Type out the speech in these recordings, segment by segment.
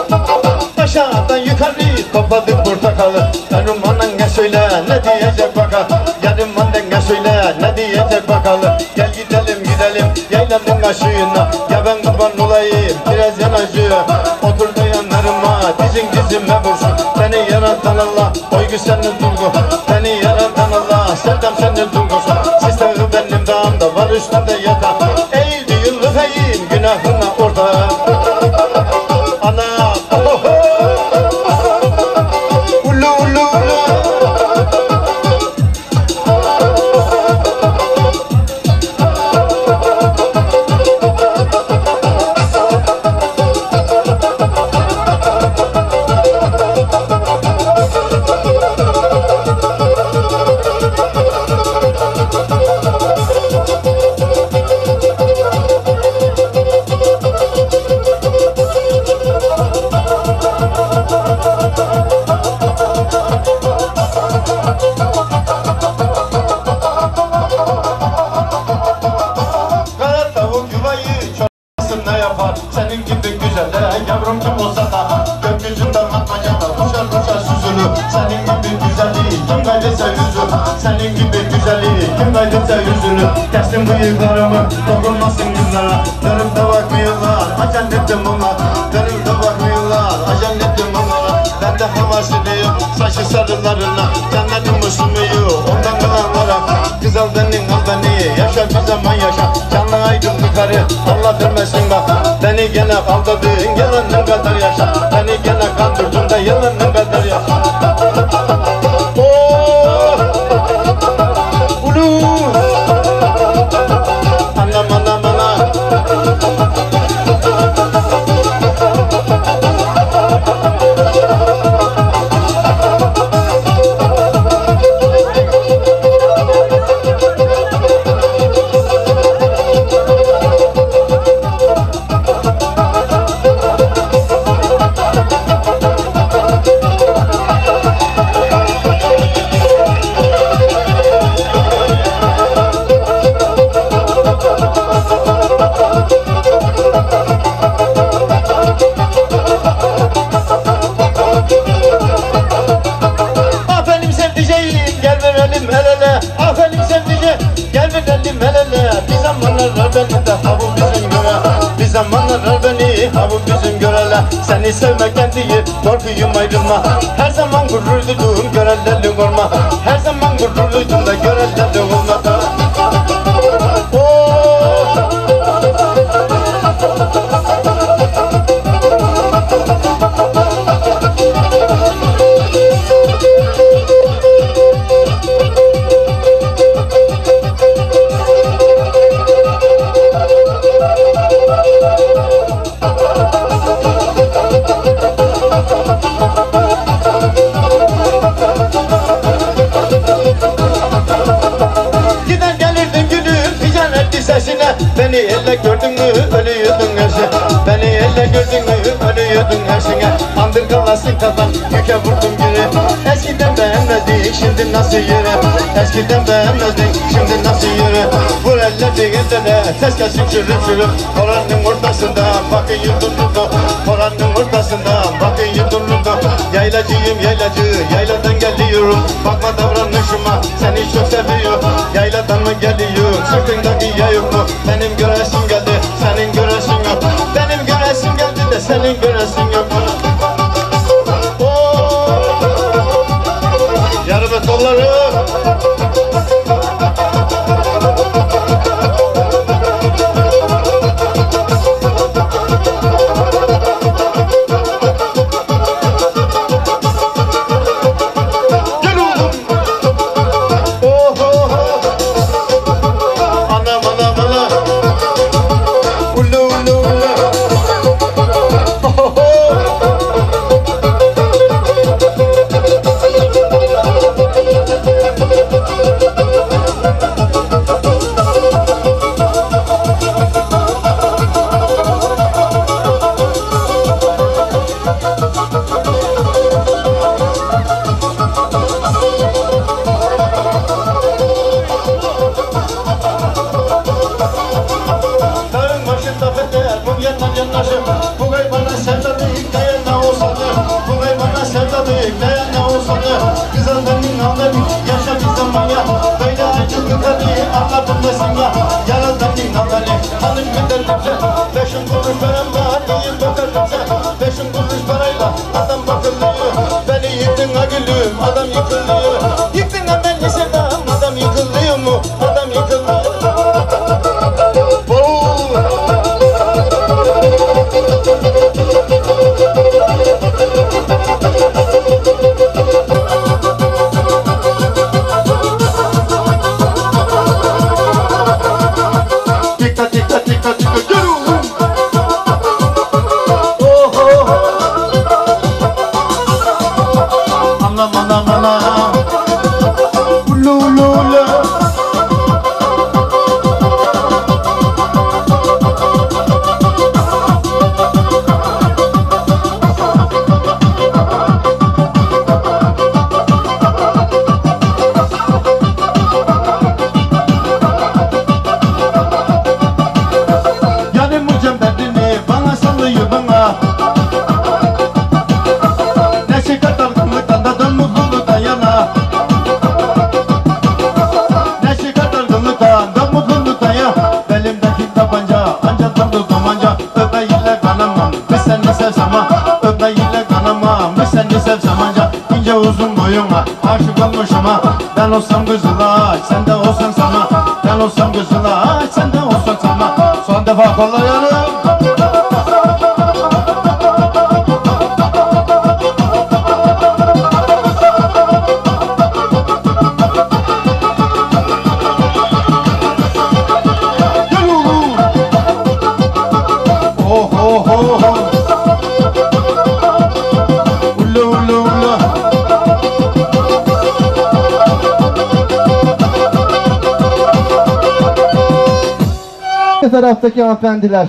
Aşağıdan yukarı topladık portakalı. Benim annen söyle ne diyecek bakalım. Yarım annen söyle ne diyecek bakalım. Gel gidelim gidelim yaylanın aşığına. Ya ben kurban olayım biraz yanacı. Oturdu yanlarıma dizin dizime vursun. Beni yaratan Allah oygu senin duygu. Beni yaratan Allah sevdam senin duygusu. Sistağı benim dağımda var üstünde yatan. Eğildi yıllık eğim günahına orada. Ana ulu ulu ulu. Senin gibi güzelle yavrum kim olsa da gökyüzünden atmacada uçar uçar süzülür. Senin gibi güzelliği kim kaydetse yüzü. Senin gibi güzelliği kim kaydetse yüzünü. Kestim bu yıllarımı dokunmasın yüzlara. Dönüp de bakmıyorlar acen ettim onlar. Dönüp de bakmıyorlar acen ettim onlara. Ben de havasiliyim saçı sarılarına. Cennetim ısınmıyor ondan kalanlara. Güzel benim al beni yaşa bir zaman yaşa. Canlı aydınlık karı Allah vermesin bak. Beni gene aldırdın yalanın kadar yaşa. Beni gene kandırdın da yalanın kadar yaşa. Ulu anam anam anam. Ha bu bizim görele. Seni sevmekten değil korkuyum ayrılma. Her zaman gururluydum görellerin olma. Her zaman gururluydum da görellerin olmadı. Beni elle gördün mü ölüyordun her şey. Beni elle gördün mü ölüyordun her şeye. Andır kalasın kafan yüke vurdum geri. Eskiden beğenmedin şimdi nasıl yere. Eskiden beğenmedin şimdi nasıl yere. Vur eller değirlere ses gelsin çürüm çürüm. Oranın ortasında bakın yudurludu. Oranın ortasında bakın yudurludu. Yaylacıyım yaylacı yayladan geliyorum. Bakma davranışıma seni çok seviyor. Yayladan mı geliyor sırtındaki yayık mı? Benim göresim geldi senin göresin yok. Benim göresim geldi de senin göresin yok. Yarım kolları Uzun boyuna aşık olmuşum ha. Ben olsam Kızılay, sen de olsan sana. Ben olsam Kızılay, sen de olsan sana. Son defa kollarını taraftaki hanımefendiler,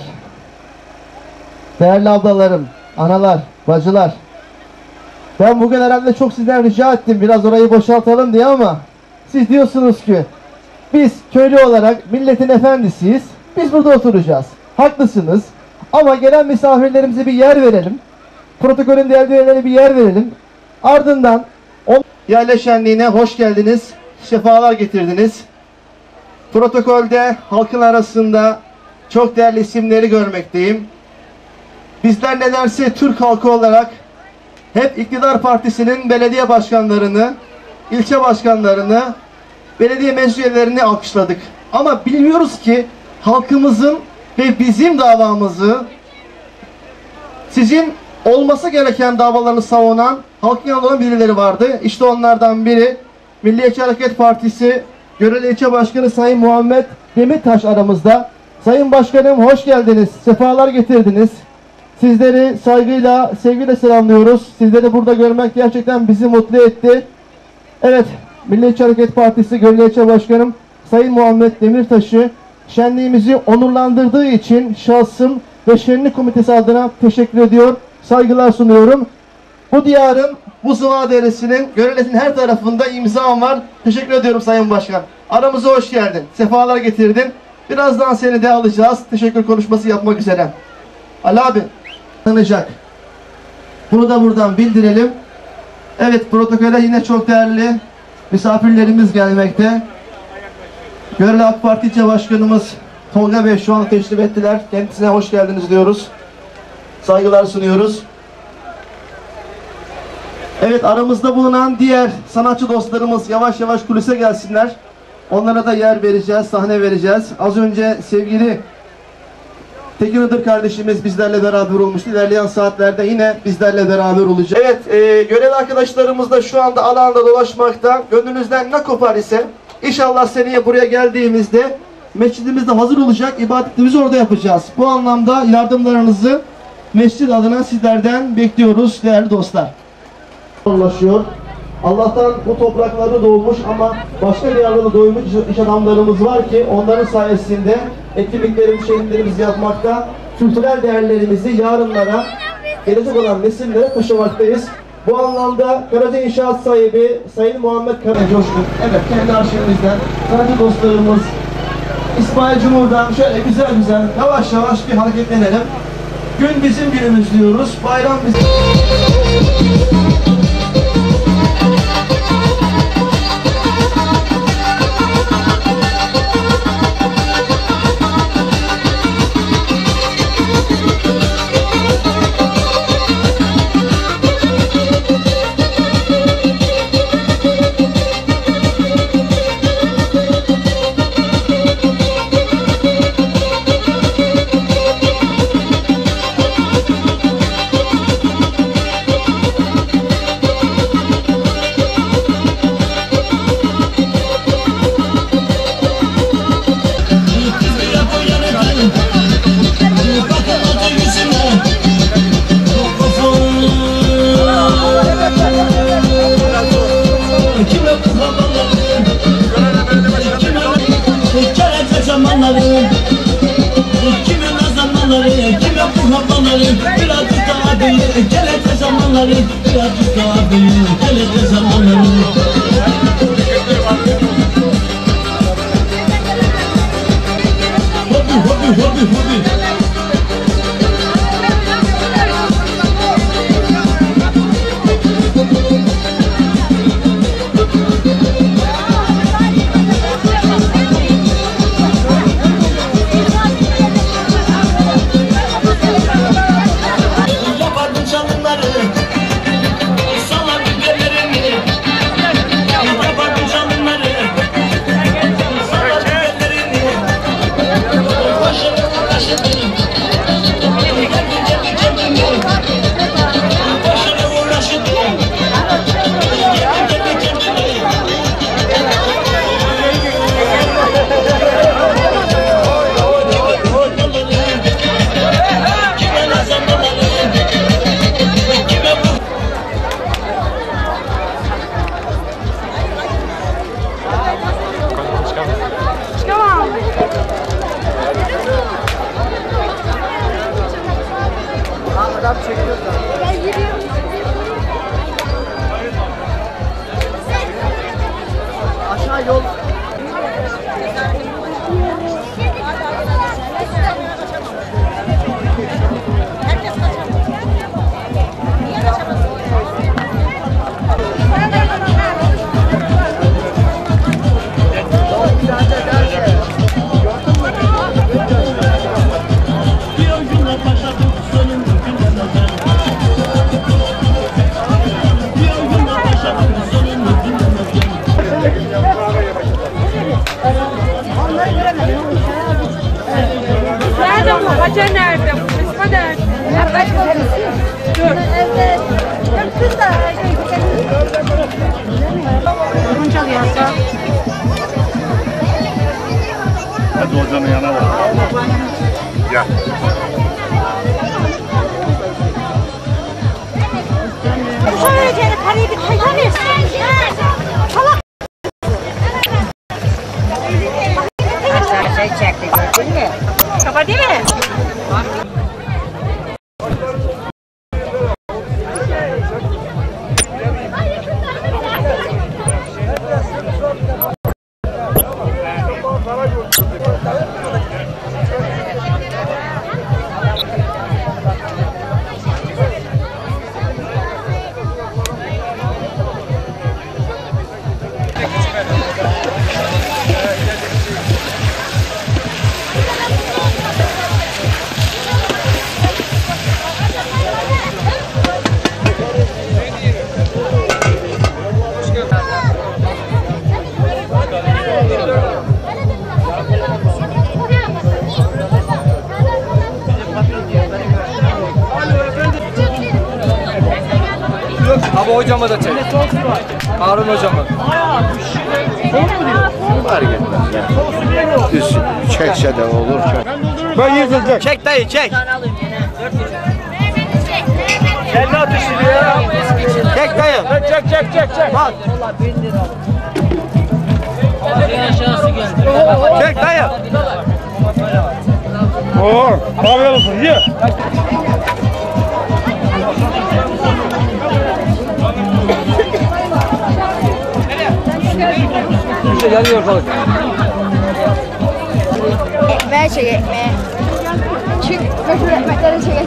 değerli ablalarım, analar, bacılar. Ben bugün herhalde çok sizden rica ettim biraz orayı boşaltalım diye ama siz diyorsunuz ki biz köylü olarak milletin efendisiyiz, biz burada oturacağız. Haklısınız ama gelen misafirlerimize bir yer verelim. Protokolün diğer üyelerine bir yer verelim. Ardından yerleşenliğine şenliğine hoş geldiniz, şefalar getirdiniz. Protokolde halkın arasında çok değerli isimleri görmekteyim. Bizler ne derse Türk halkı olarak hep iktidar partisinin belediye başkanlarını, ilçe başkanlarını, belediye meclis üyelerini alkışladık. Ama biliyoruz ki halkımızın ve bizim davamızı, sizin olması gereken davalarını savunan halkın yanında olan birileri vardı. İşte onlardan biri Milliyetçi Hareket Partisi Göreli İlçe Başkanı Sayın Muhammed Demirtaş aramızda. Sayın Başkanım hoş geldiniz, sefalar getirdiniz. Sizleri saygıyla, sevgiyle selamlıyoruz. Sizleri burada görmek gerçekten bizi mutlu etti. Evet, Milliyetçi Hareket Partisi Göreli İlçe Başkanım Sayın Muhammed Demirtaş'ı şenliğimizi onurlandırdığı için şahsım ve şenlik komitesi adına teşekkür ediyor, saygılar sunuyorum. Bu diyarın, bu Sıva Deresi'nin, Görele'nin her tarafında imzam var. Teşekkür ediyorum Sayın Başkan. Aramıza hoş geldin, sefalar getirdin. Birazdan seni de alacağız, teşekkür konuşması yapmak üzere. Ali abi, tanıyacak. Bunu da buradan bildirelim. Evet, protokole yine çok değerli misafirlerimiz gelmekte. Görele AK Parti İlçe Başkanımız Tolga Bey şu an teşrif ettiler. Kendisine hoş geldiniz diyoruz. Saygılar sunuyoruz. Evet, aramızda bulunan diğer sanatçı dostlarımız yavaş yavaş kulise gelsinler. Onlara da yer vereceğiz, sahne vereceğiz. Az önce sevgili Tekin Iğdır kardeşimiz bizlerle beraber olmuştu. İlerleyen saatlerde yine bizlerle beraber olacak. Evet, görevli arkadaşlarımız da şu anda alanda dolaşmakta. Gönlünüzden ne kopar ise inşallah seneye buraya geldiğimizde mescidimiz de hazır olacak. İbadetimizi orada yapacağız. Bu anlamda yardımlarınızı mescid adına sizlerden bekliyoruz değerli dostlar. Ulaşıyor. Allah'tan bu topraklarda doğmuş ama başka bir yerde de doymuş iş adamlarımız var ki onların sayesinde etkinliklerimizi, şehitlerimizi yapmakta, kültürel değerlerimizi yarınlara, gelecek olan nesillere taşımaktayız. Bu anlamda Karaca İnşaat sahibi Sayın Muhammed Karaca Coşkun, evet kendi arşivimizden sanatçı dostlarımız İsmail Cumhur'dan şöyle güzel güzel yavaş yavaş bir hareketlenelim. Gün bizim günümüz diyoruz, bayram bizim. Gelete zamanları, kime nazanmaları, kime bu havaları, birazcık daha büyür. Gelete zamanları, birazcık daha büyür. Gelete zamanları. Hobi. Yapardım çalımları, salar biberlerimi. Yapardım çalımları, salar biberlerimi. Başını uğraşırdım, başını uğraşırdım. Aşağı yol. Nerede bu? Hacer nerede? Bu Esma nerede? Dur. Evet. Kız da. Uygun çalıyorsa. Hadi hocanın yanına bak. Gel. Söyleyeceğini parayı bir hayvan versin. Salak. Şey çekti gördün mü? Kafa değil mi? Abi hocama da çek. Harun hocama. Fark etmez ya. Düz çekse de olur. Ben yırtılacak. Çek dayı çek. Kendi atışını ya. Çek dayı. Çek. Bak. Çek dayı. Oo, afiyet olsun. Ye. İşte geliyor balık. Ekmeğe çek ekmeğe. Çık. Köşe ekmekleri çek.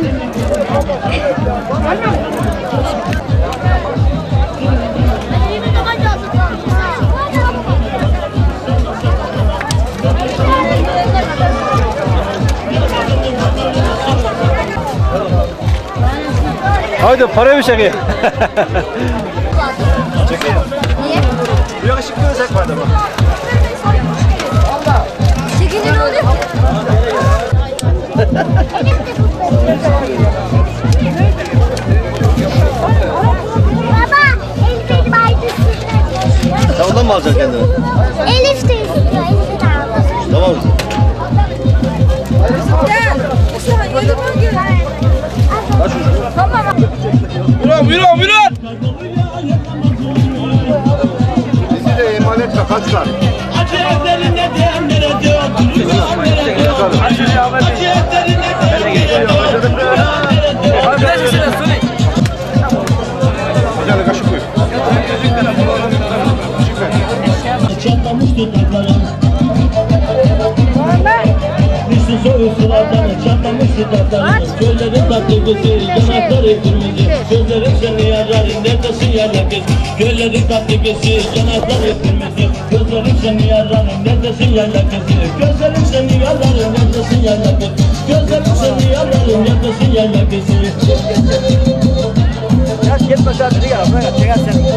Haydi para bir çekeyim. Niye? Bir yakışıklı özek vardı bak. Çekince ne oluyor? Baba, Elif'in baydısı. Sen ondan mı alacaksın kendini? Elif de istiyor, Elif'in alması. Tamam mı? Yürü. Bizi de emanet ve kaçlar. Acı evlerinde diyenlere diyor. tatarım Gözlerin tatlı kızı yanakları kırmızı Gözlerim seni yararım neredesin yarlar kız Gözlerin tatlı kızı yanakları kırmızı Gözlerim seni yararım neredesin yarlar kız Gözlerim seni yararım neredesin yarlar kız Gözlerim seni yararım neredesin yarlar kız Ya gitme sen biri ya. Böyle çeker seni.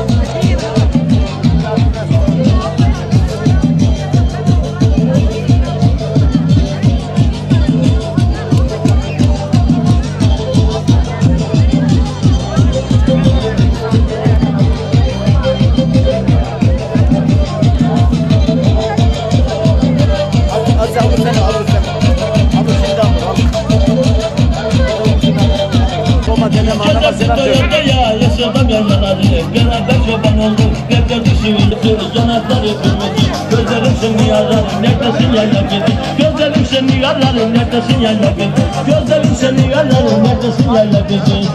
Gözlersin ya yaşadım yanları Beraber çoban olduk Hep düşüyoruz yanakları kırmızı Gözlerim seni yararım neredesin yayla gidi Gözlerim seni yararım neredesin yayla gidi Gözlerim seni yararım neredesin yayla gidi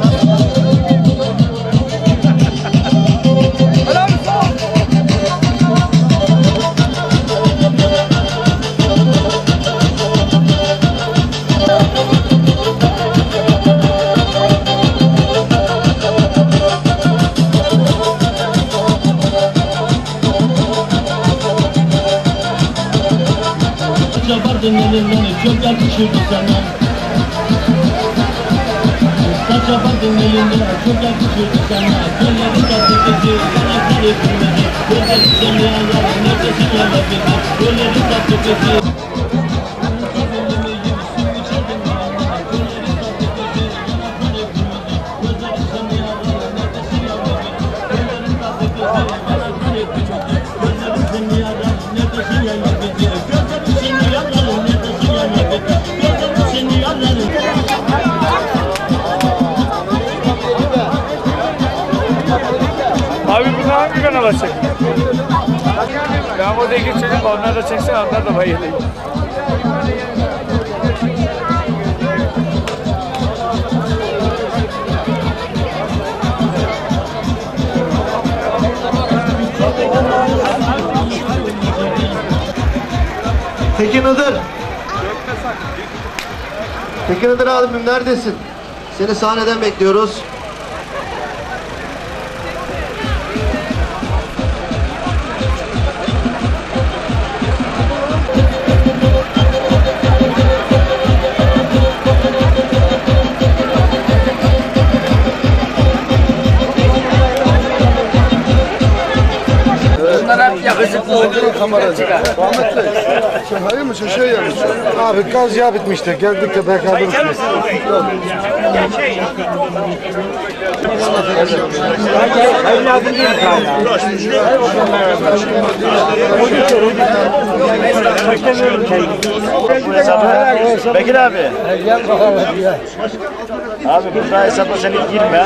Çapardın elinden çok yakışırdı sana Usta çapardın elinden çok yakışırdı sana Gözlerin tatlı kızı yanakları kırmızı Gözlerin seni yararım neredesin yarlar kızı Gözlerin tatlı kızı Abi bunu hangi kanala çek? Ben orada geçelim, onlar da çeksin, onlar da bayılayım. Tekin Iğdır. Tekin Iğdır abim neredesin? Seni sahneden bekliyoruz. Yakışıklı olduğu kameracı. Ahmet Bey, sen hayır mısın şey yapmış? Abi gaz yağı bitmişti. Geldik de beraber uçmuş. Hayır lazım değil Bekir abi. Abi burada hesapla seni girme.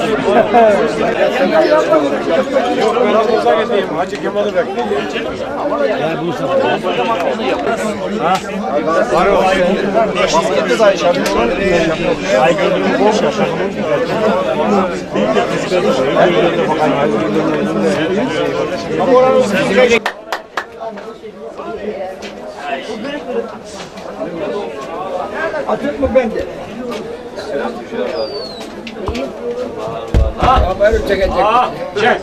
Hacı Kemal'i bekliyorum. Atık mı bende? Böyle çekecek. Çek.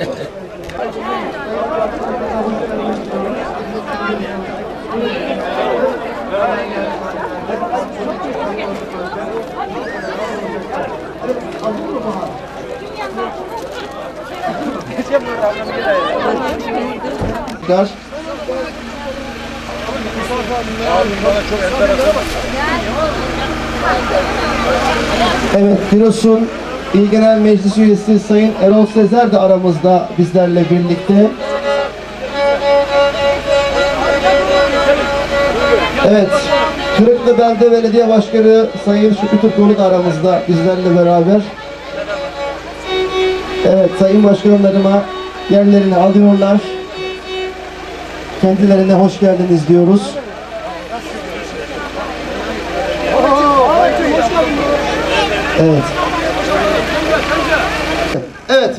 Gel. Evet, Giresun İl Genel Meclis Üyesi Sayın Erol Sezer de aramızda bizlerle birlikte. Evet, Kırıklı Belde Belediye Başkanı Sayın Şükrü Türkoğlu da aramızda bizlerle beraber. Evet, Sayın Başkanlarıma yerlerini alıyorlar. Kendilerine hoş geldiniz diyoruz. Evet. Evet.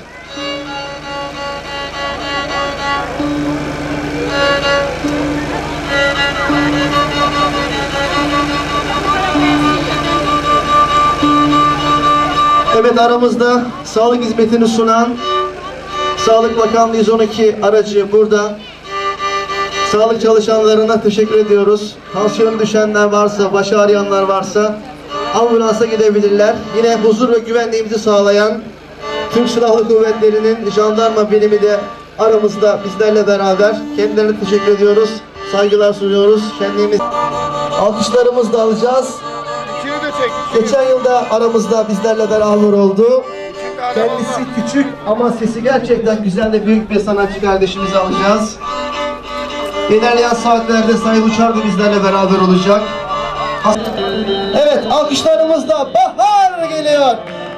Evet, aramızda sağlık hizmetini sunan Sağlık Bakanlığı 112 aracı burada. Sağlık çalışanlarına teşekkür ediyoruz. Tansiyonu düşenler varsa, başı ağrıyanlar varsa ambulansa gidebilirler. Yine huzur ve güvenliğimizi sağlayan Türk Silahlı Kuvvetleri'nin jandarma birimi de aramızda bizlerle beraber. Kendilerine teşekkür ediyoruz. Saygılar sunuyoruz. Şenliğimiz alkışlarımızı da alacağız. Geçen yılda aramızda bizlerle beraber oldu. Kendisi küçük ama sesi gerçekten güzel ve büyük bir sanatçı kardeşimizi alacağız. İlerleyen saatlerde Sayın Uçar da bizlerle beraber olacak. Evet, alkışlarımızla bahar geliyor.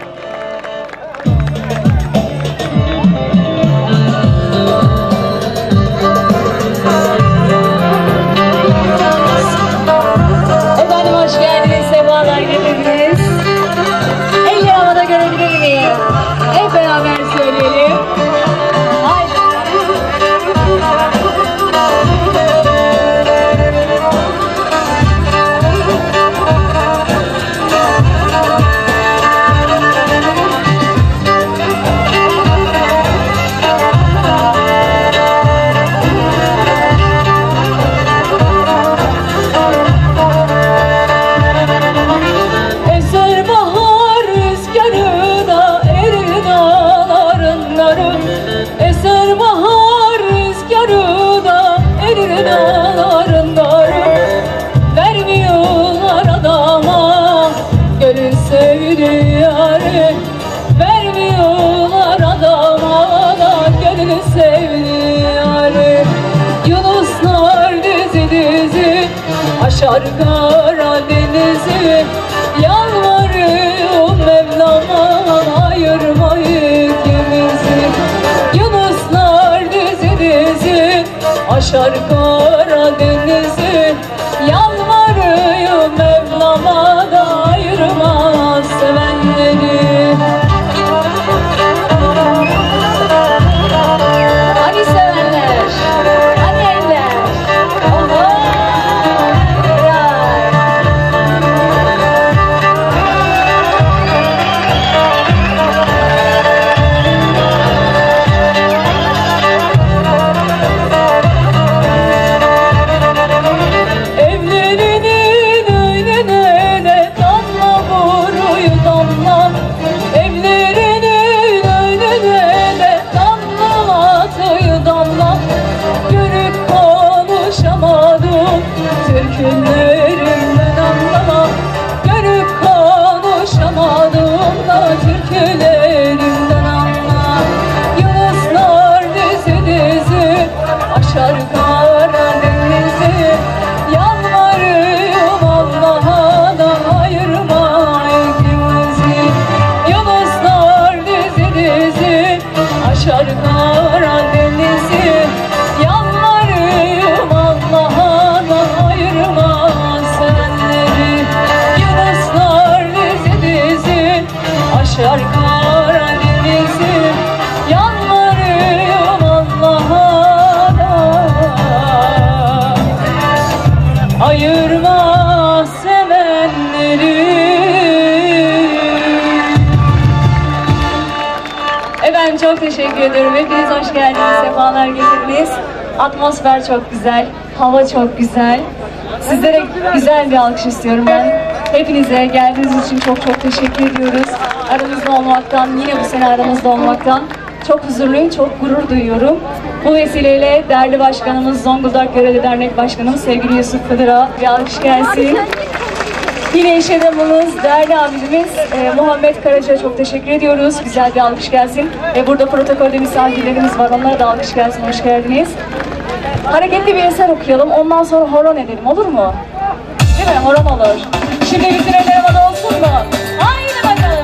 Efendim hoş geldiniz, sefalar getirdiniz. Eller havada görebilir miyim? Hep beraber söyleyelim. Haydi. Aşar Karadeniz'i, yalvarıyorum Mevlam'a ayırma ikimizi. Yunuslar dizi dizi aşar Karadeniz'i, yalvarıyorum Mevlam'a da ayırma sevenleri. Hadi sevenler, hadi eller. Türkülerimden anlama, görüp konuşamadım da türkülerimden anla. Yunuslar dizi dizi aşar Karadeniz'i, yalvarıyorum Allah'a da ayırma ikimizi. Yunuslar dizi dizi aşar Karadeniz'i, yalvarıyorum Allah'a da ayırma sevenleri. Yunuslar dizi dizi aşar Karadeniz'i, yalvarıyorum Allah'a da ayırma sevenleri. Efendim çok teşekkür ederim. Hepiniz hoş geldiniz, sefalar getirdiniz. Atmosfer çok güzel, hava çok güzel. Sizlere güzel bir alkış istiyorum ben. Hepinize geldiğiniz için çok çok teşekkür ediyoruz. Aramızda olmaktan, yine bu sene aramızda olmaktan çok huzurluyum, çok gurur duyuyorum. Bu vesileyle değerli başkanımız, Zonguldak Göreli Dernek Başkanımız sevgili Yusuf Kıdır'a bir alkış gelsin. Yine iş adamımız, değerli abimiz Muhammed Karaca çok teşekkür ediyoruz. Güzel bir alkış gelsin. Burada protokolde misafirlerimiz var, onlara da alkış gelsin, hoş geldiniz. Hareketli bir eser okuyalım, ondan sonra horon edelim, olur mu? Değil mi? Horon olur. Şimdi bütün eller havada olsun mu? Haydi bakalım.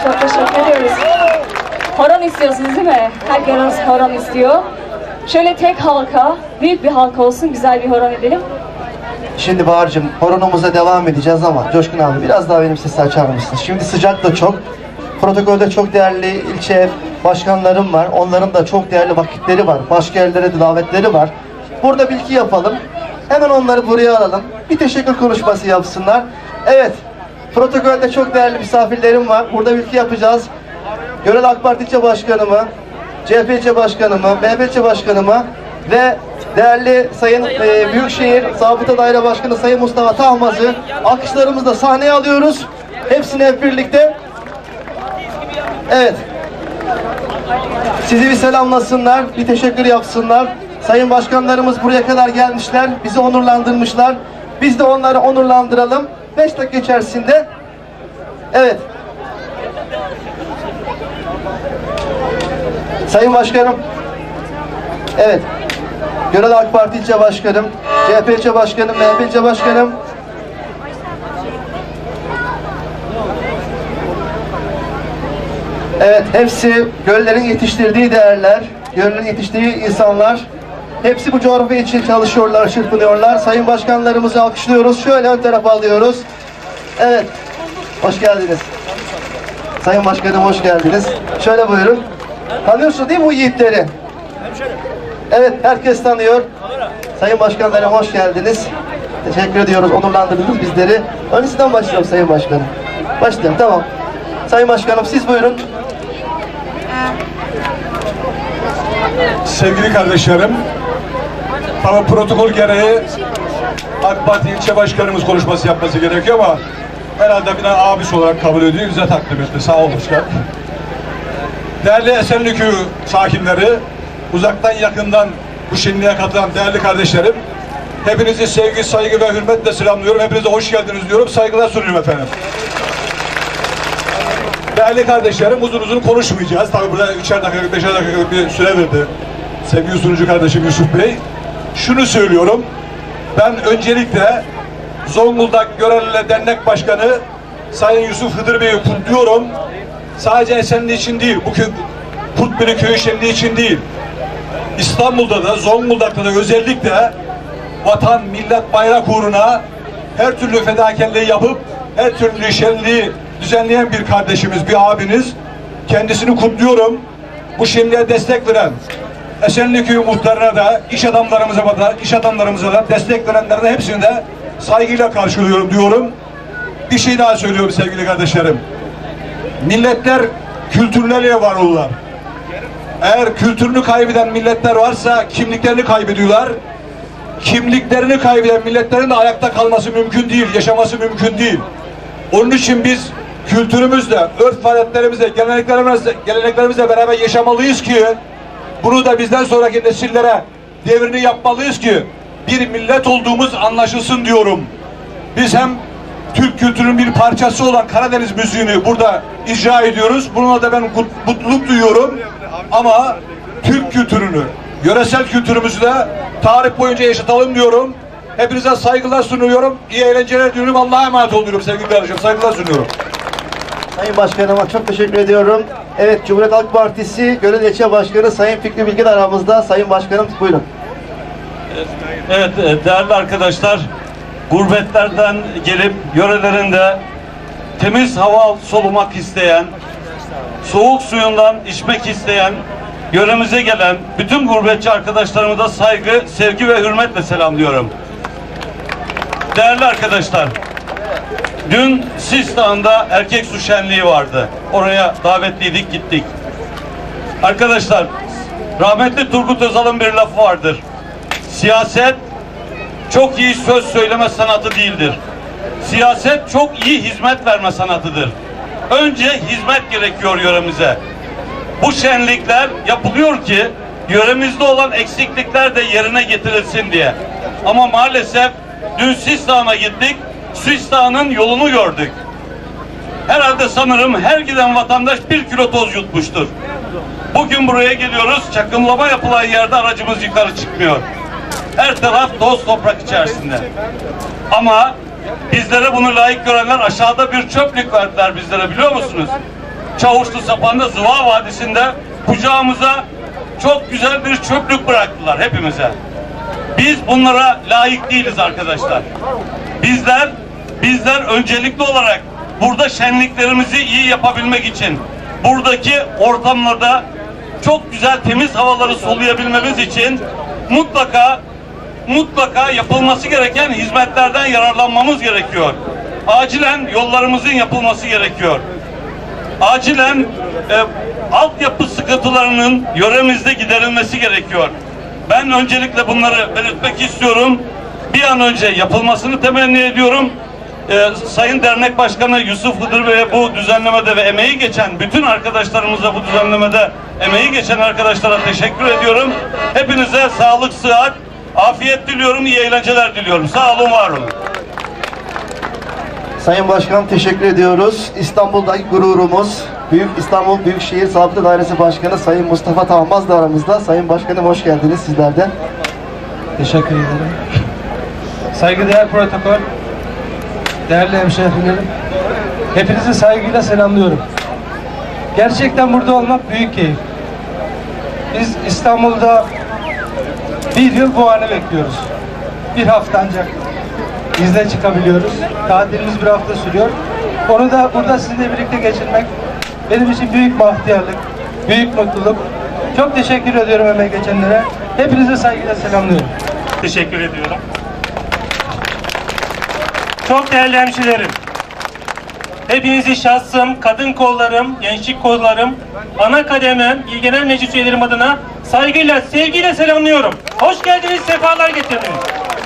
Çok teşekkür ediyoruz. Horon istiyorsunuz değil mi? Herkes horon istiyor. Şöyle tek halka, büyük bir halka olsun, güzel bir horon edelim. Şimdi Bahar'cığım horonumuza devam edeceğiz ama Coşkun abi biraz daha benim sesi açar mısınız? Şimdi sıcak da çok. Protokolde çok değerli ilçe başkanlarım var. Onların da çok değerli vakitleri var. Başka yerlere de davetleri var. Burada bilgi yapalım. Hemen onları buraya alalım. Bir teşekkür konuşması yapsınlar. Evet. Protokolde çok değerli misafirlerim var. Burada bilgi yapacağız. Görel AK Parti İlçe Başkanımı, CHP İlçe Başkanımı, MHP İlçe Başkanımı ve değerli Sayın Büyükşehir Zabıta Daire Başkanı Sayın Mustafa Tahmaz'ı alkışlarımızla sahneye alıyoruz. Hepsini hep birlikte. Evet. Sizi bir selamlasınlar, bir teşekkür yapsınlar. Sayın başkanlarımız buraya kadar gelmişler, bizi onurlandırmışlar. Biz de onları onurlandıralım. 5 dakika içerisinde. Evet. Sayın Başkanım. Evet. Görel AK Parti İlçe Başkanım, CHP İlçe Başkanım, MHP İlçe Başkanım. Evet, hepsi Göller'in yetiştirdiği değerler, Göller'in yetiştirdiği insanlar. Hepsi bu coğrafya için çalışıyorlar, çırpınıyorlar. Sayın başkanlarımızı alkışlıyoruz. Şöyle ön tarafa alıyoruz. Evet, hoş geldiniz. Sayın Başkanım hoş geldiniz. Şöyle buyurun. Tanıyorsun değil mi bu yiğitleri? Evet, herkes tanıyor. Sayın başkanlarım hoş geldiniz. Teşekkür ediyoruz, onurlandırdınız bizleri. Öncesinden başlayalım Sayın Başkanım. Başlayalım, tamam. Sayın Başkanım siz buyurun. Sevgili kardeşlerim, ama protokol gereği AK Parti ilçe başkanımız konuşması yapması gerekiyor ama herhalde bir abisi olarak kabul ediyor, bize takdim etti. Sağ olun başkan. Değerli Esenli Köyü sakinleri, uzaktan yakından bu şenliğe katılan değerli kardeşlerim, hepinizi sevgi, saygı ve hürmetle selamlıyorum. Hepinize hoş geldiniz diyorum. Saygılar sunuyorum efendim. Değerli kardeşlerim, uzun uzun konuşmayacağız. Tabii burada 3'er dakika, 5'er dakika bir süre verdi sevgili sunucu kardeşim Yusuf Bey. Şunu söylüyorum, ben öncelikle Zonguldak Göreli Dernek Başkanı Sayın Yusuf Hıdır Bey'i kutluyorum. Sadece Esenli için değil, bu Kurtbeli Köyü şenliği için değil. İstanbul'da da, Zonguldak'ta da özellikle vatan, millet, bayrak uğruna her türlü fedakarlığı yapıp her türlü şenliği düzenleyen bir kardeşimiz, bir abiniz. Kendisini kutluyorum. Bu şenliğe destek veren Esenli Köyü muhtarına da, iş adamlarımıza da destek verenlerine hepsini de saygıyla karşılıyorum diyorum. Bir şey daha söylüyorum sevgili kardeşlerim. Milletler kültürleriyle var olurlar. Eğer kültürünü kaybeden milletler varsa kimliklerini kaybediyorlar. Kimliklerini kaybeden milletlerin de ayakta kalması mümkün değil, yaşaması mümkün değil. Onun için biz kültürümüzle, örf adetlerimizle, geleneklerimizle beraber yaşamalıyız ki bunu da bizden sonraki nesillere devrini yapmalıyız ki bir millet olduğumuz anlaşılsın diyorum. Biz hem Türk kültürünün bir parçası olan Karadeniz müziğini burada icra ediyoruz. Bununla da ben mutluluk duyuyorum. Ama Türk kültürünü, yöresel kültürümüzü de tarih boyunca yaşatalım diyorum. Hepinize saygılar sunuyorum. İyi eğlenceler diliyorum. Allah'a emanet oluyorum sevgili kardeşim. Saygılar sunuyorum. Sayın Başkanıma çok teşekkür ediyorum. Evet, Cumhuriyet Halk Partisi Görel İlçe Başkanı Sayın Fikri Bilgin aramızda. Sayın Başkanım buyurun. Evet, değerli arkadaşlar, gurbetlerden gelip yörelerinde temiz hava solumak isteyen, soğuk suyundan içmek isteyen, yöremize gelen bütün gurbetçi arkadaşlarımı da saygı, sevgi ve hürmetle selamlıyorum. Değerli arkadaşlar, dün Sis Dağı'nda erkek su şenliği vardı. Oraya davetliydik, gittik. Arkadaşlar, rahmetli Turgut Özal'ın bir lafı vardır. Siyaset çok iyi söz söyleme sanatı değildir. Siyaset çok iyi hizmet verme sanatıdır. Önce hizmet gerekiyor yöremize. Bu şenlikler yapılıyor ki yöremizde olan eksiklikler de yerine getirilsin diye. Ama maalesef dün Sis Dağı'na gittik. Sis Dağı'nın yolunu gördük. Herhalde sanırım her giden vatandaş 1 kilo toz yutmuştur. Bugün buraya geliyoruz. Çakımlama yapılan yerde aracımız yukarı çıkmıyor. Her taraf toz toprak içerisinde. Ama bizlere bunu layık görenler aşağıda bir çöplük verdiler bizlere, biliyor musunuz? Çavuşlu Sapan'da Zıva Vadisi'nde kucağımıza çok güzel bir çöplük bıraktılar hepimize. Biz bunlara layık değiliz arkadaşlar. Bizler öncelikli olarak burada şenliklerimizi iyi yapabilmek için, buradaki ortamlarda çok güzel temiz havaları soluyabilmemiz için mutlaka yapılması gereken hizmetlerden yararlanmamız gerekiyor. Acilen yollarımızın yapılması gerekiyor. Acilen altyapı sıkıntılarının yöremizde giderilmesi gerekiyor. Ben öncelikle bunları belirtmek istiyorum. Bir an önce yapılmasını temenni ediyorum. Sayın Dernek Başkanı Yusuf Hıdır Bey'e bu düzenlemede ve emeği geçen bütün arkadaşlarımıza, bu düzenlemede emeği geçen arkadaşlara teşekkür ediyorum. Hepinize sağlık, sıhhat, afiyet diliyorum, iyi eğlenceler diliyorum. Sağ olun, var olun. Sayın Başkanım teşekkür ediyoruz. İstanbul'daki gururumuz, Büyük İstanbul Büyükşehir Zabıta Dairesi Başkanı Sayın Mustafa Tavmaz da aramızda. Sayın Başkanım hoş geldiniz sizlerden. Teşekkür ederim. Saygıdeğer protokol, değerli hemşehrilerim, hepinizi saygıyla selamlıyorum. Gerçekten burada olmak büyük keyif. Biz İstanbul'da bir yıl bu anı bekliyoruz. Bir hafta ancak izne çıkabiliyoruz. Tatilimiz bir hafta sürüyor. Onu da burada sizinle birlikte geçirmek benim için büyük bahtiyarlık, büyük mutluluk. Çok teşekkür ediyorum emeği geçenlere. Hepinize saygıyla selamlıyorum. Teşekkür ediyorum. Çok değerli hemşirerim, hepinizi şahsım, kadın kollarım, gençlik kollarım, ana kademem, İl Genel Meclis üyelerim adına saygıyla, sevgiyle selamlıyorum. Hoş geldiniz, sefalar getirdiniz.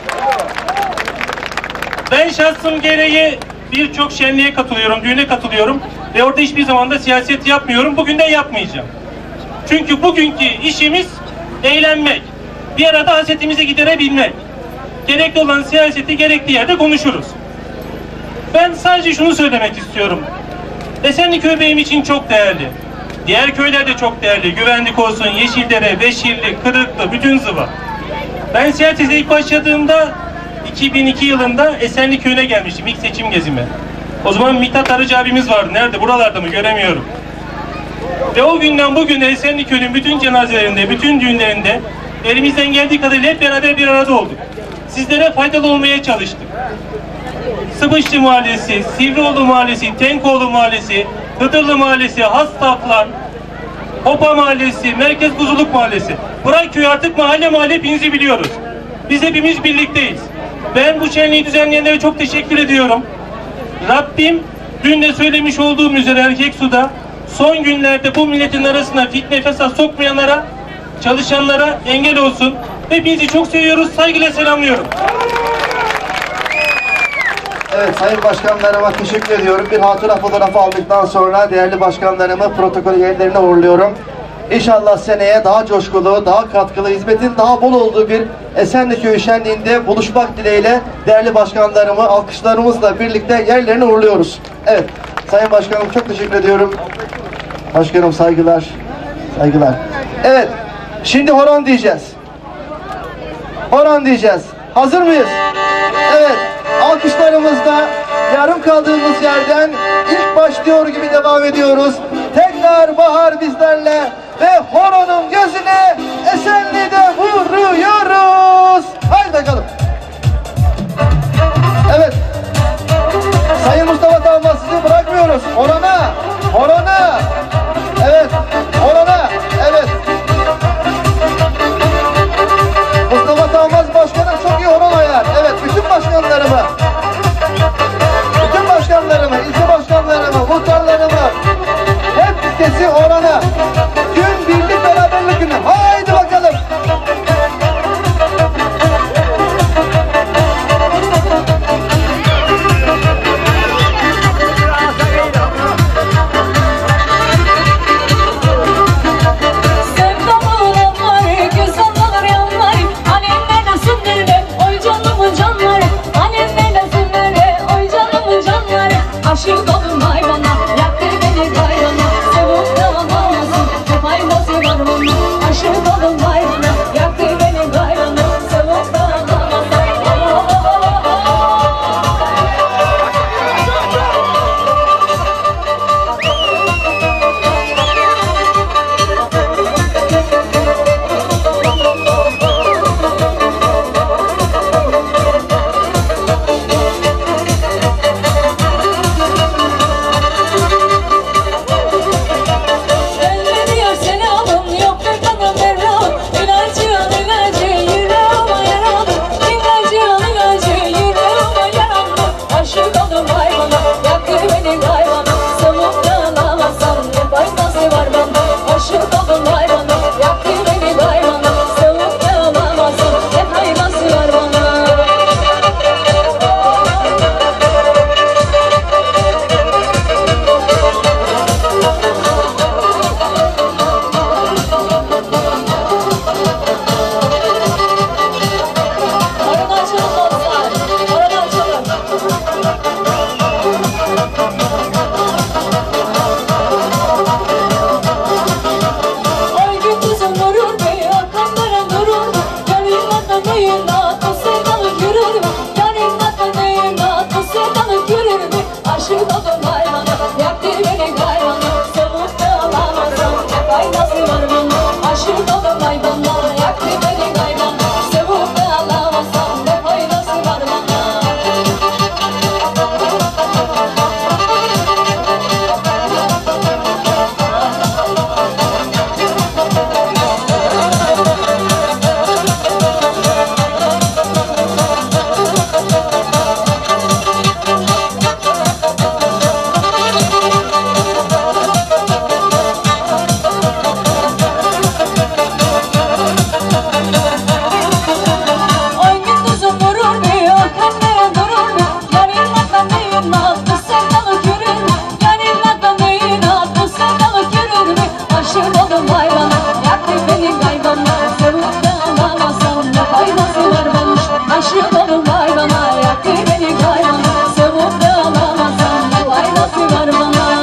Ben şahsım gereği birçok şenliğe katılıyorum, düğüne katılıyorum ve orada hiçbir zaman da siyaset yapmıyorum. Bugün de yapmayacağım. Çünkü bugünkü işimiz eğlenmek, bir arada hasretimizi giderebilmek. Gerekli olan siyaseti gerektiği yerde konuşuruz. Ben sadece şunu söylemek istiyorum. Esenliköy benim için çok değerli. Diğer köyler de çok değerli. Güvenlik olsun, Yeşildere, Beşirli, Kırıklı, bütün Zıva. Ben siyasete ilk başladığımda 2002 yılında Esenliköy'üne gelmiştim ilk seçim gezime. O zaman Mithat Arıcı abimiz vardı. Nerede? Buralarda mı? Göremiyorum. Ve o günden bugüne Esenliköy'ün bütün cenazelerinde, bütün düğünlerinde elimizden geldiği kadarıyla hep beraber bir arada olduk. Sizlere faydalı olmaya çalıştık. Sıbışlı Mahallesi, Sivrioğlu Mahallesi, Tenkoğlu Mahallesi, Hıdırlı Mahallesi, Hastaflan, Hopa Mahallesi, Merkez Kuzuluk Mahallesi. Bırak köyü artık mahalle hepinizi biliyoruz. Biz hepimiz birlikteyiz. Ben bu şenliği düzenleyenlere çok teşekkür ediyorum. Rabbim dün de söylemiş olduğum üzere Erkeksu'da son günlerde bu milletin arasına fitne fesat sokmayanlara, çalışanlara engel olsun. Hepinizi çok seviyoruz, saygıyla selamlıyorum. Evet sayın başkanlarıma teşekkür ediyorum. Bir hatıra fotoğrafı aldıktan sonra değerli başkanlarımı protokol yerlerine uğurluyorum. İnşallah seneye daha coşkulu, daha katkılı, hizmetin daha bol olduğu bir Esenlikköy şenliğinde buluşmak dileğiyle değerli başkanlarımı alkışlarımızla birlikte yerlerine uğurluyoruz. Evet sayın başkanım çok teşekkür ediyorum. Başkanım saygılar. Saygılar. Evet şimdi horon diyeceğiz. Horon diyeceğiz. Hazır mıyız? Evet. Alkışlarımızla yarım kaldığımız yerden ilk başlıyor gibi devam ediyoruz. Tekrar bahar bizlerle ve horonun gözüne Esenli'de vuruyoruz. Haydi bakalım. Evet. Sayın Mustafa Tavmaz sizi bırakmıyoruz. Horona. Horona. Evet. Horona. Evet. Mustafa Tavmaz başkanım çok iyi horon oynar. Evet. Bütün başkanlarımı, ilçe başkanlarımı, muhtarlarımı hep sesi orana. Gün birlik beraberlik günü. Haydi bakalım. neyin at bu sevdalık yürür mü? Yarın atma neyin at bu sevdalık yürür mü? Aşık oldum hayvana, yaktı beni hayvana. Sevip de alamazsam ne faydası var bana? Aşık oldum hayvana, yaktı beni hayvana. Sevip de alamazsam ne faydası var bana? Aşık oldum hayvana, yaktı beni hayvana. Sevip de alamazsam ne faydası var bana?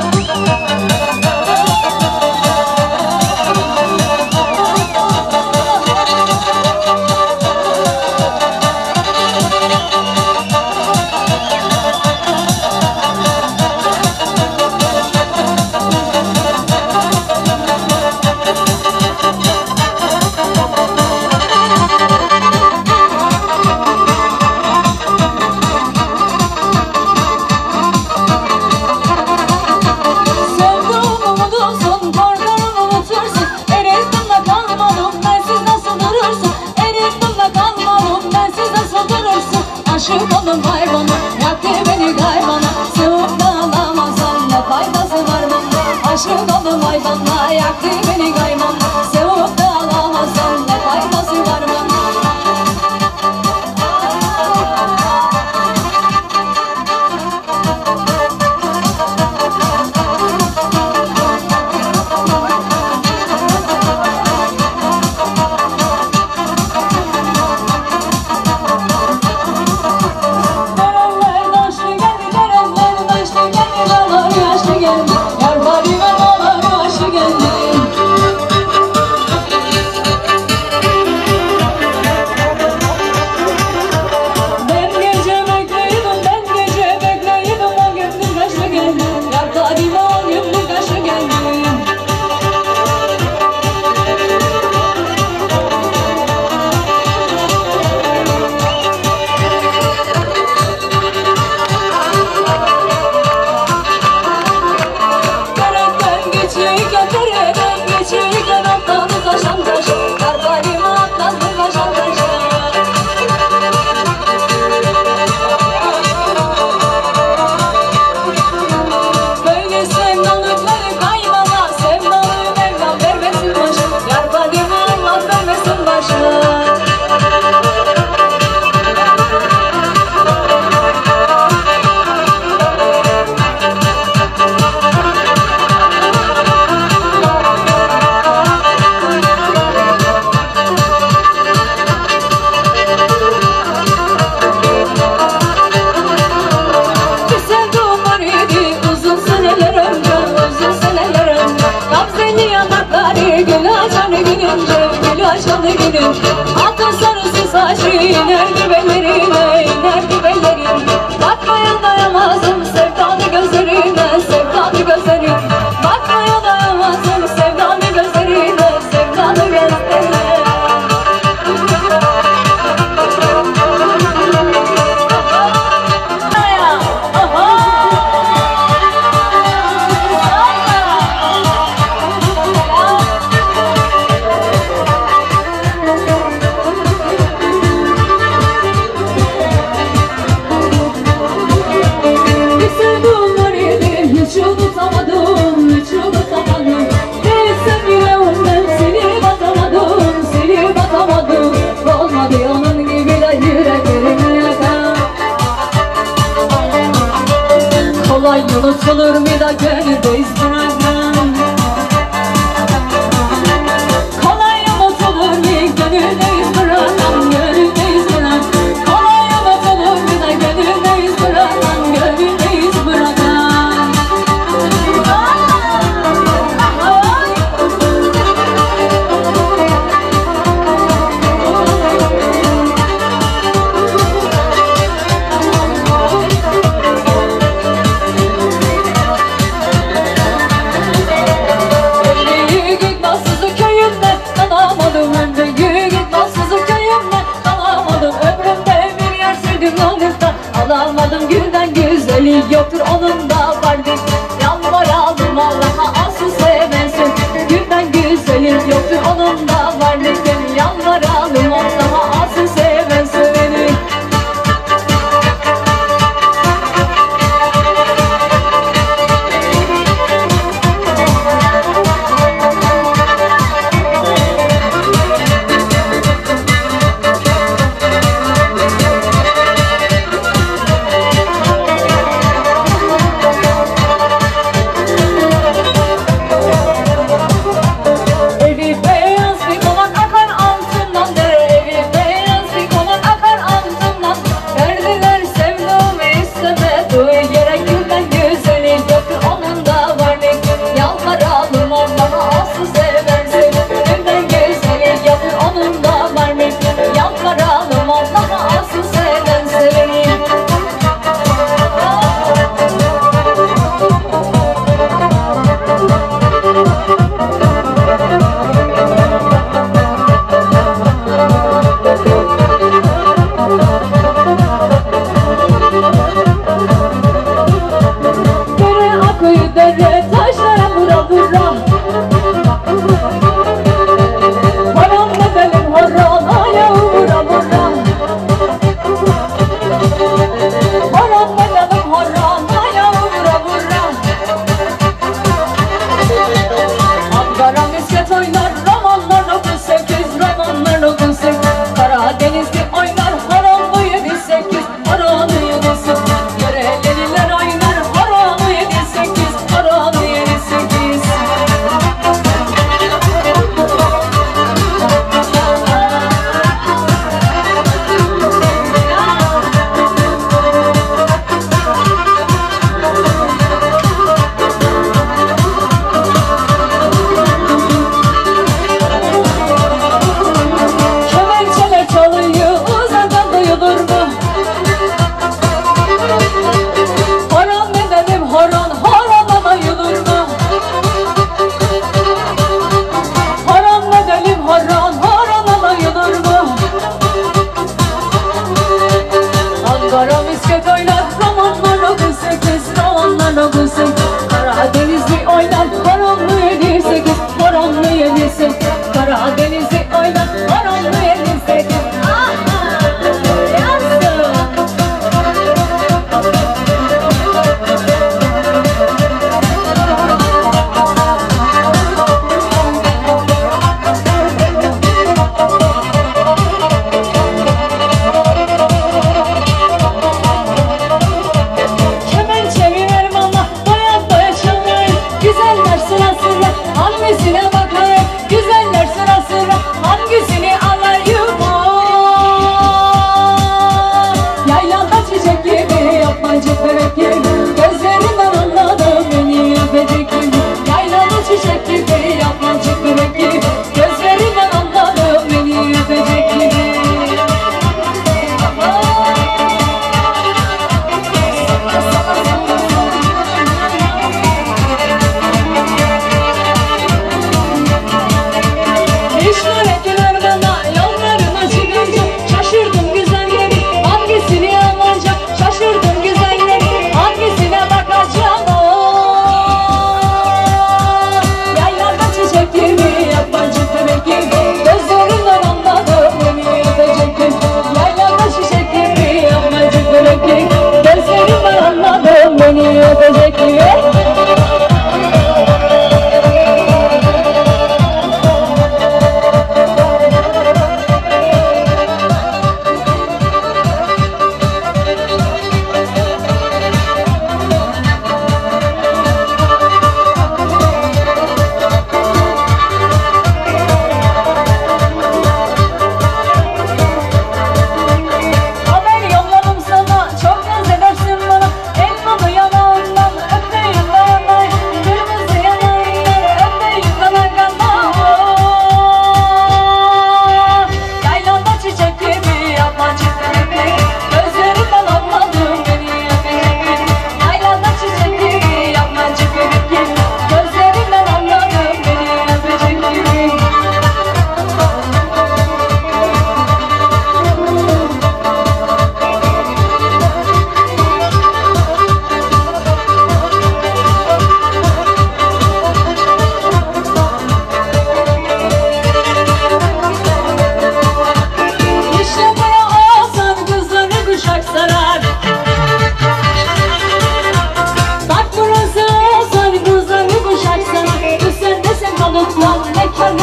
Aşık oldum hayvana, yaktı beni hayvana. Sevip de alamazsam ne faydası var bana? Aşık oldum hayvana, yaktı beni hayvana. Sevip de alamazsam ne faydası var bana? Atın sarısı saçı inerdi bellerime, inerdi bellerim. Bakmaya dayanamazdım sevdalı gözlerine, sevdalı gözlerine. Bakmaya dayanamazdım sevdalı gözlerine, sevdalı gözlerine. Kolay unutulur mu da gönülde izlerim? Kolay unutulur mu gönülde izlerim? Gönülde izlerim. Kolay unutulur mu da gönülde izlerim? Gönülde izlerim. güzeli yoktur onun da vardır. Yalvaralım Allah'a asıl sevensin. Gülden güzeli yoktur onun da vardır. Yalvaralım Allah'a asıl sevensin.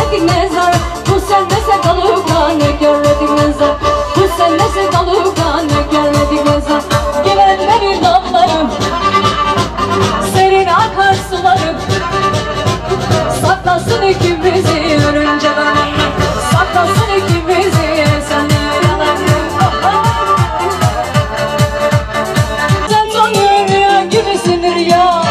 görledik mezar. Bu sende sevdalıkla ne görledik mezar. Bu sende sevdalıkla ne görledik mezar. Güvenlerin damlarım, serin akar sularım. Saklasın ikimizi örünce dönenler. Saklasın ikimizi sen yaralarım. Sen Tonya rüya gibisindir ya.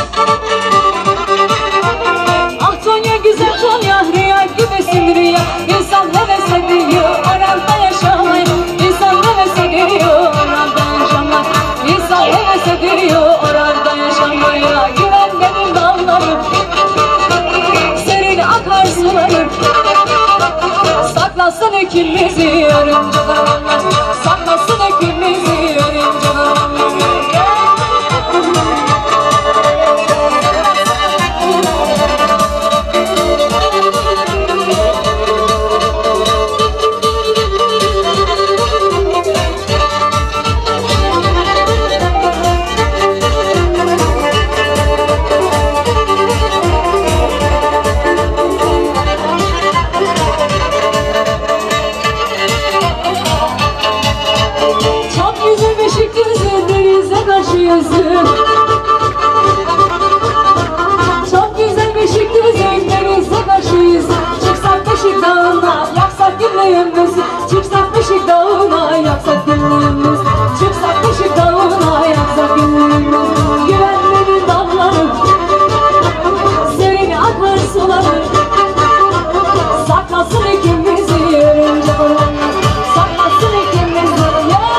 Ah Tonya güzel Tonya rüya gibisindir ya. İnsan heves ediyor oranda yaşamayı. İnsan heves ediyor oranda yaşamayı. İnsan heves ediyor oranda yaşamaya. Güven benim dağlarım, serin akar sularım. Saklasın ikimizi örümce dağlarım. Saklasın ikimizi örümce dağlarım. Çok güzel Beşikdüzü denize karşıyız. Çıksak Beşik Dağı'na yaksak gülleğimizi. Çıksak Beşik Dağı'na yaksak gülleğimizi. Çıksak Beşik Dağı'na yaksak gülleğimizi. Güvenlerin dağları, serin akar suları. Saklasın ikimizi örünce dağlarım. Saklasın ikimizi ya.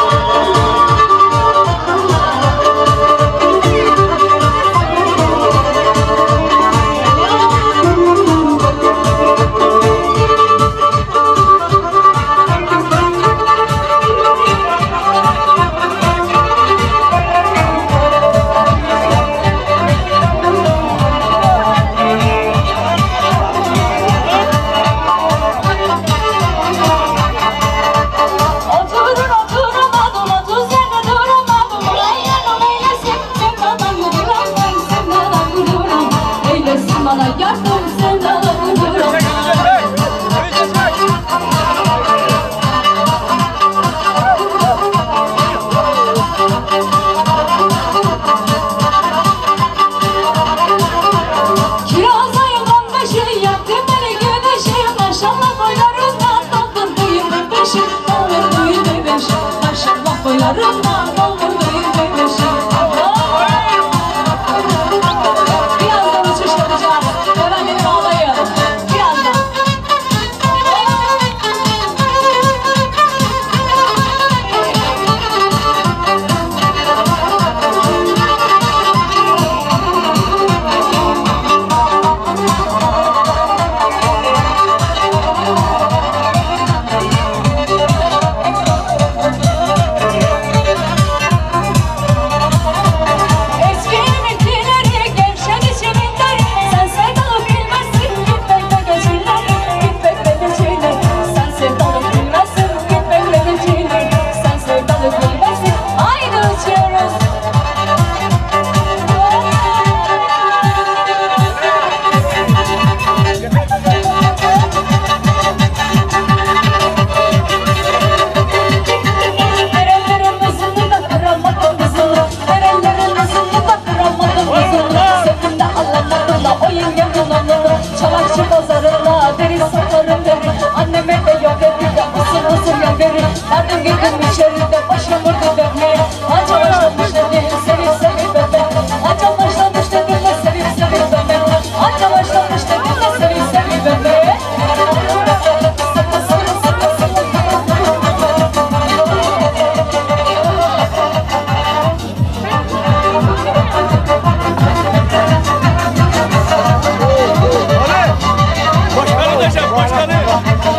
Çavakçı pazarında deri satarım deri. Anneme de yok dedi de usul usul ya deri. Adım gittim içeride başım vurdu demeye. Anca başlamış dedi sevip sevip bebe. Anca başlamış dedi de sevip sevip bebe. Anca başlamış dedi de sevip sevip bebe.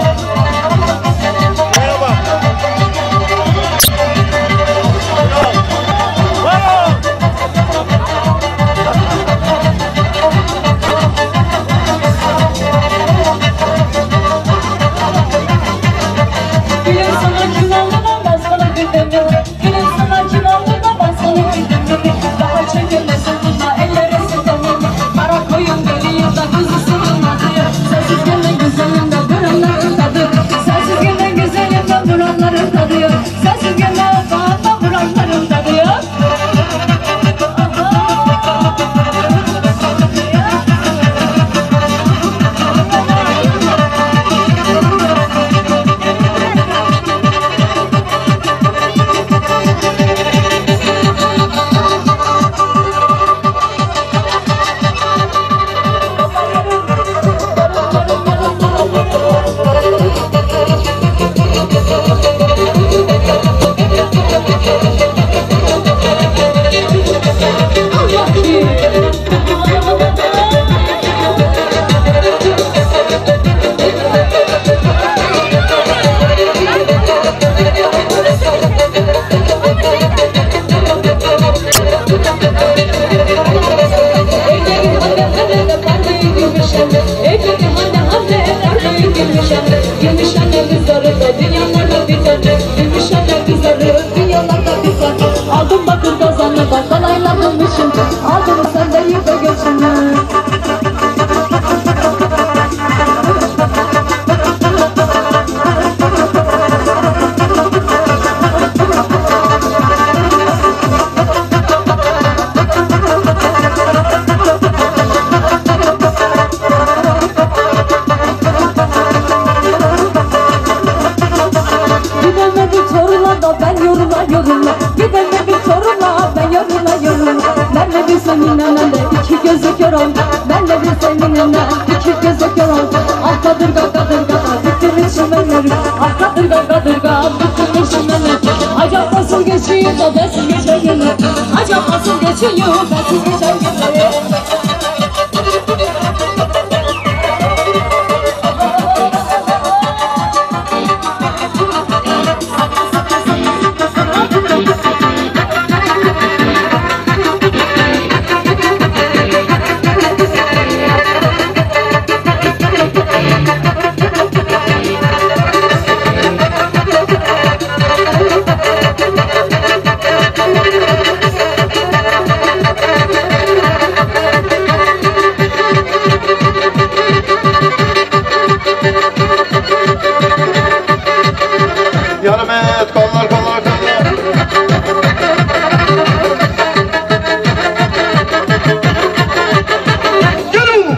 Merhaba. buralarda bir var. Aldım bakır kazanı bak kalayla bulmuşum. Aldın sen de yürü göçünü. Seninle iki gözü kör ol. Ben de bir seninle iki gözü kör ol. Ah kadırga kadırga bitirmişim elleri. Ah kadırga kadırga bitirmişim elleri. Acaba nasıl geçiyor da bensiz geçer günler. Acaba nasıl geçiyor bensiz geçer günler. Yarım et, kollar kollar kollar. Yürü!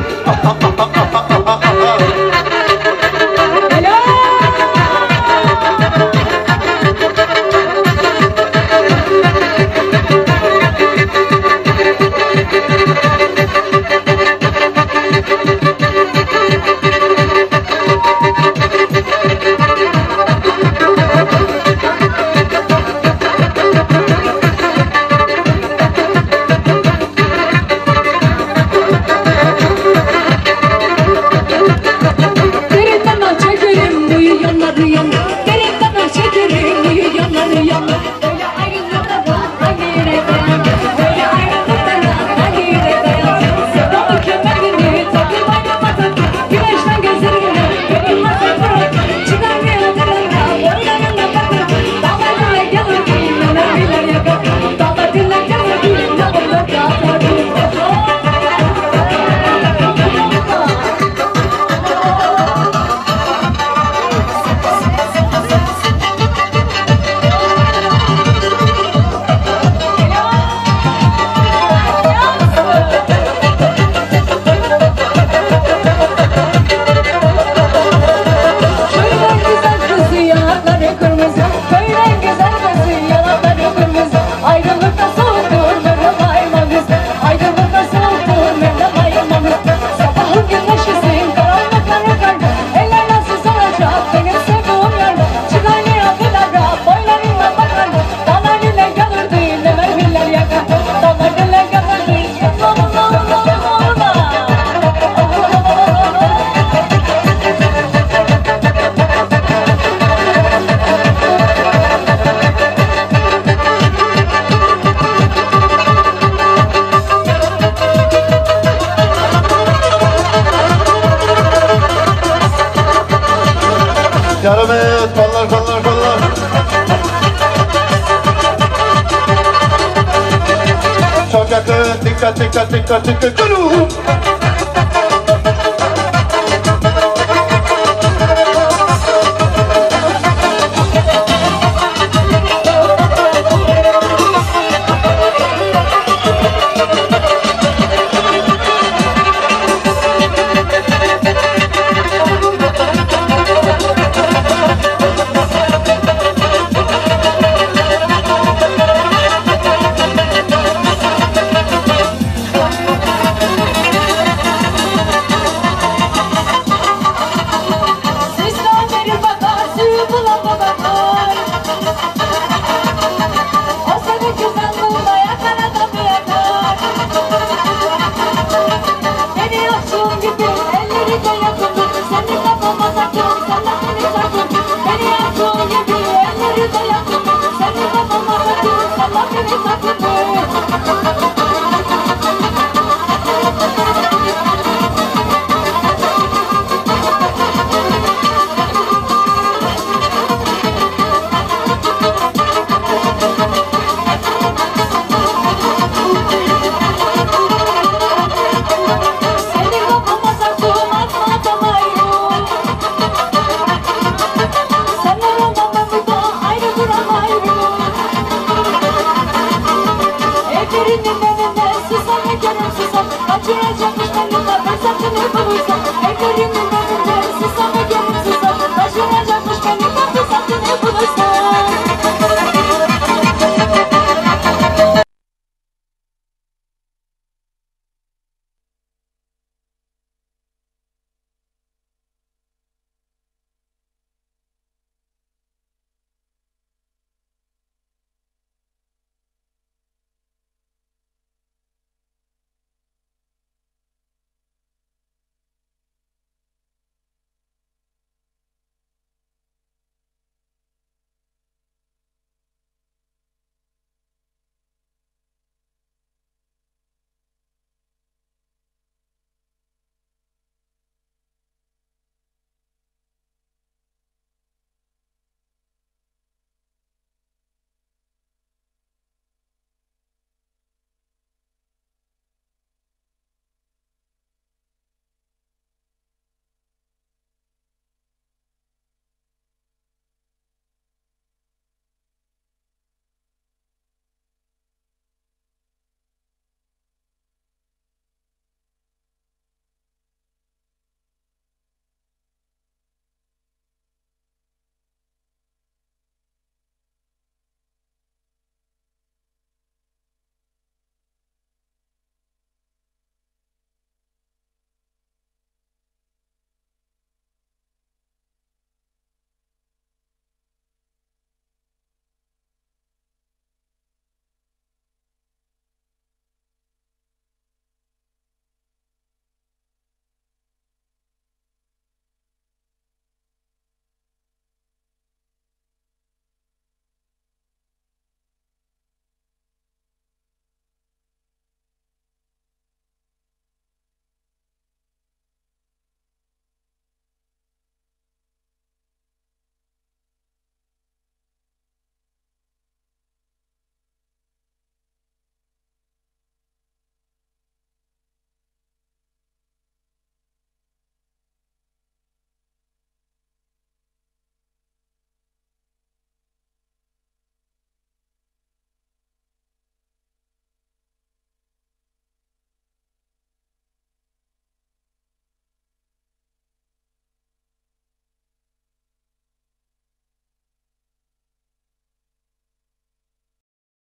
Yarım et, kollar kollar kollar. Çok yakın, dikkat dikkat dikkat dikkat. Yürü! Geçireceğim ben de fırsatını bulursam. Ellerimi